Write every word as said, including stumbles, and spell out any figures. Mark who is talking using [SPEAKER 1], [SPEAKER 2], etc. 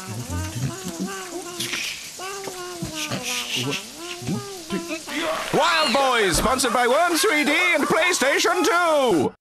[SPEAKER 1] Wild Boys, sponsored by Worm three D and PlayStation two.